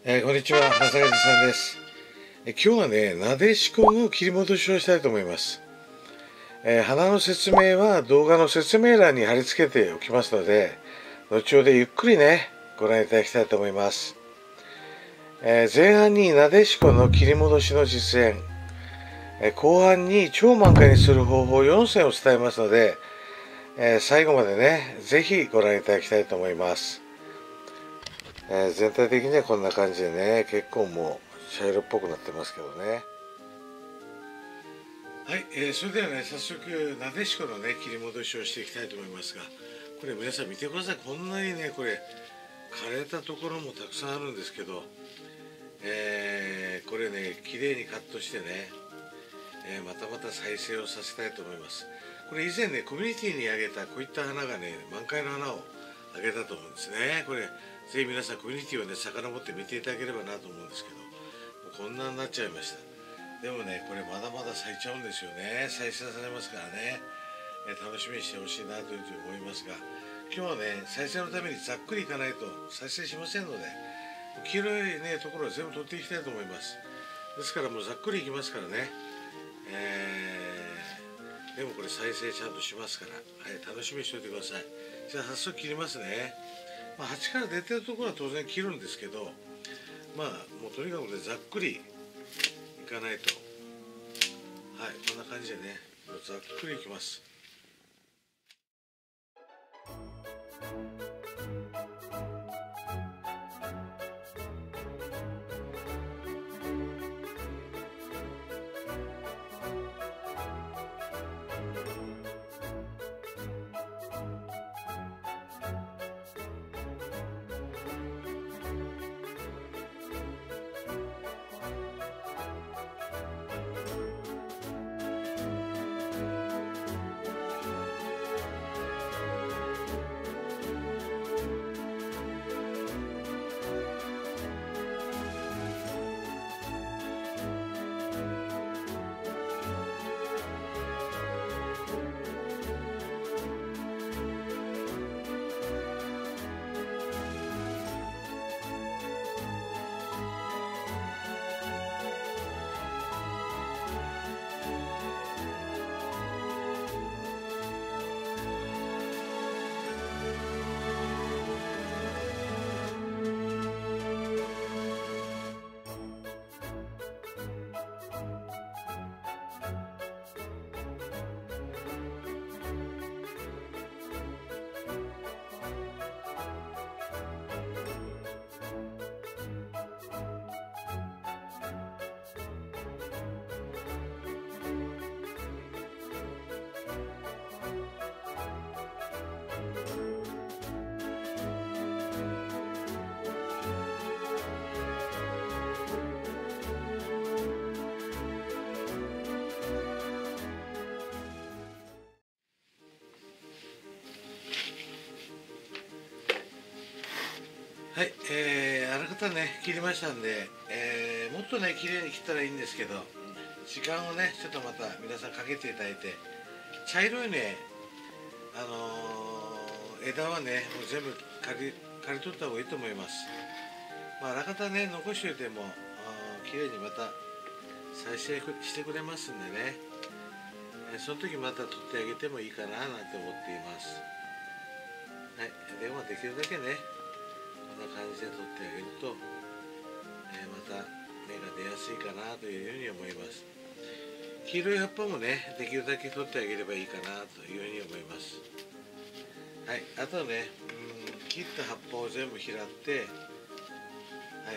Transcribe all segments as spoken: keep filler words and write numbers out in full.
えーこんにちは、正和さんです。えー今日はね、なでしこの切り戻しをしたいと思います。えー花の説明は動画の説明欄に貼り付けておきますので、後ほどゆっくりね、ご覧いただきたいと思います。えー前半になでしこの切り戻しの実演、えー後半に超満開にする方法よん選を伝えますので、えー最後までね、ぜひご覧いただきたいと思います。えー全体的にはこんな感じでね、結構もう茶色っぽくなってますけどね。はい、えーそれではね、早速なでしこのね切り戻しをしていきたいと思いますが、これ皆さん見てください。こんなにね、これ枯れたところもたくさんあるんですけど、えーこれね綺麗にカットしてね、えーまたまた再生をさせたいと思います。これ以前ねコミュニティにあげたこういった花がね、満開の花をあげたと思うんですね。これぜひ皆さんコミュニティをね遡って見ていただければなと思うんですけど、もうこんなになっちゃいました。でもね、これまだまだ咲いちゃうんですよね。再生されますからね、え楽しみにしてほしいなというふうに思いますが、今日はね、再生のためにざっくりいかないと再生しませんので、黄色いね、ところは全部取っていきたいと思います。ですからもうざっくりいきますからね。えー、でもこれ再生ちゃんとしますから、はい、楽しみにしておいてください。じゃあ早速切りますね。まあ、鉢から出てるところは当然切るんですけど、まあもうとにかくね、ざっくりいかないと、はい、こんな感じでね、もうざっくりいきます。はい、えー、あらかたね切りましたんで、えーもっとね綺麗に切ったらいいんですけど、時間をねちょっとまた皆さんかけていただいて、茶色いね、あのー枝はねもう全部刈り刈り取った方がいいと思います。まあ、あらかたね残しておいてもあー綺麗にまた再生してくれますんでね、えーその時また取ってあげてもいいかななんて思っています。はい、でもできるだけねこんな感じで取ってあげると、えーまた芽が出やすいかなというふうに思います。黄色い葉っぱもねできるだけ取ってあげればいいかなというふうに思います。はい、あとはね、うん、切った葉っぱを全部拾って、はい、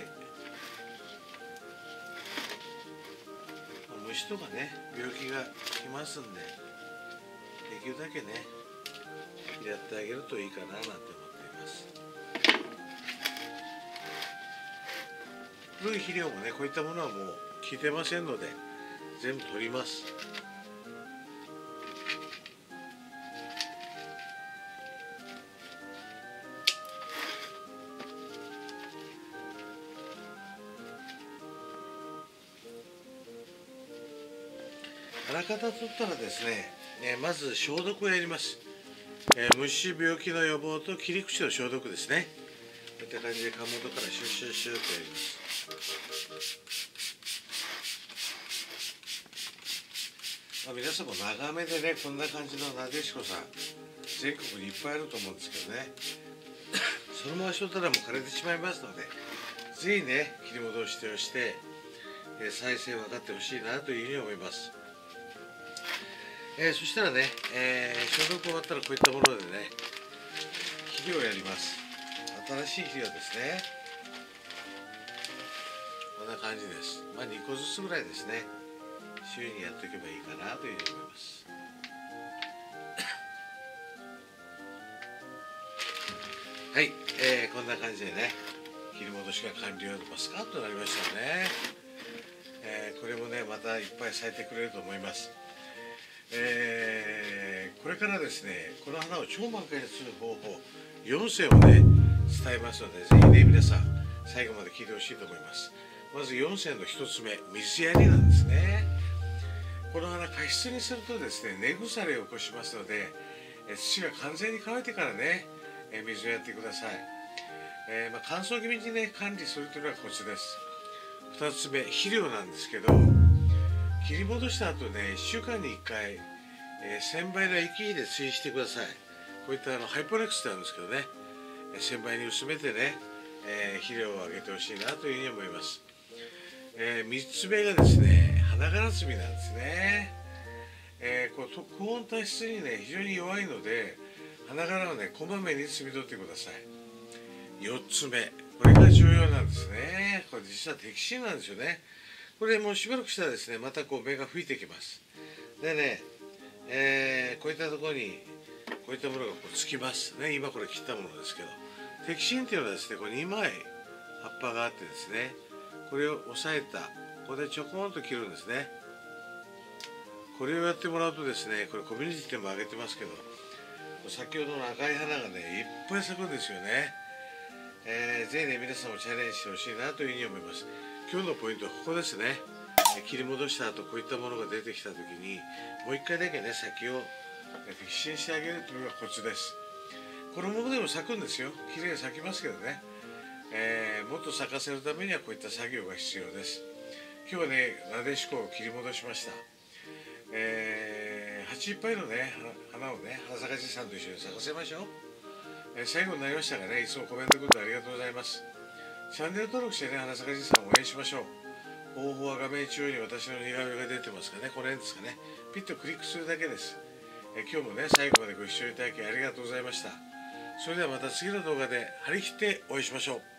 虫とかね病気が来ますんで、できるだけねやってあげるといいかななんて思っています。古い肥料もねこういったものはもう効いてませんので全部取ります。あらかた取ったらですね、えーまず消毒をやります。えー虫病気の予防と切り口の消毒ですね。 ういった感じで株元からシュッシュッシュッとやります。まあ、皆さんも長めでね、こんな感じのなでしこさん全国にいっぱいあると思うんですけどねそのまましとったらもう枯れてしまいますので、ぜひね切り戻してをして、えー、再生分かってほしいなというふうに思います。えー、そしたらね、えー、消毒終わったらこういったものでね肥料をやります。新しい肥料ですね。こんな感じです。まあにこずつぐらいですね、週にやっておけばいいかなというふうに思います。はい、えー、こんな感じでね切り戻しが完了。スカッとなりましたよね。えー、これもねまたいっぱい咲いてくれると思います。えー、これからですねこの花を超満開にする方法よんせんをね伝えますので、ぜひね皆さん最後まで聞いてほしいと思います。まずよんせんのひとつめ、水やりなんですね。この花加湿にするとですね根腐れを起こしますので、土が完全に乾いてからね水をやってください。えーまあ、乾燥気味にね管理するというのがコツです。ふたつめ、肥料なんですけど、切り戻した後ねいっしゅうかんにいっかい、えー、せんばいの液で追肥してください。こういったあのハイポレックスってあるんですけどね、せんばいに薄めてね、えー、肥料をあげてほしいなというふうに思います。えー、みっつめがですね花がら摘みなんですね。えー、こう高温多湿にね非常に弱いので花がらをねこまめに摘み取ってください。よっつめ、これが重要なんですね。これ実は摘心なんですよね。これもうしばらくしたらですねまたこう芽が吹いてきます。でね、えー、こういったところにこういったものがこうつきますね。今これ切ったものですけど、摘心っていうのはですねこれにまい葉っぱがあってですね、これを押さえたここでちょこんと切るんですね。これをやってもらうとですね、これコミュニティでも上げてますけど、先ほどの赤い花がねいっぱい咲くんですよね。えー、ぜひね皆さんもチャレンジしてほしいなというふうに思います。今日のポイントはここですね。切り戻した後こういったものが出てきた時にもう一回だけね先を摘心してあげるというのがコツです。このままでも咲くんですよ。きれいに咲きますけどね、えー、もっと咲かせるためにはこういった作業が必要です。今日はねなでしこを切り戻しました。えー、鉢いっぱいのね花をね花咲かじさんと一緒に咲かせましょう。えー、最後になりましたがね、いつもコメントくれてありがとうございます。チャンネル登録してね花咲かじさんを応援しましょう。方法は画面中央に私の似顔絵が出てますかね、この辺ですかね。ピッとクリックするだけです。えー、今日もね最後までご視聴いただきありがとうございました。それではまた次の動画で張り切ってお会いしましょう。